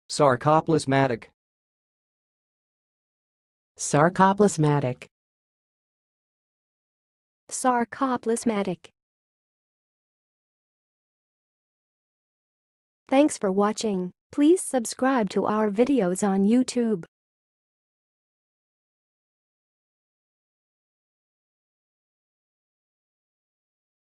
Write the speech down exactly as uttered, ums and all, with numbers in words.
Sarcoplasmatic. Sarcoplasmatic. Sarcoplasmatic. Thanks for watching. Please subscribe to our videos on YouTube.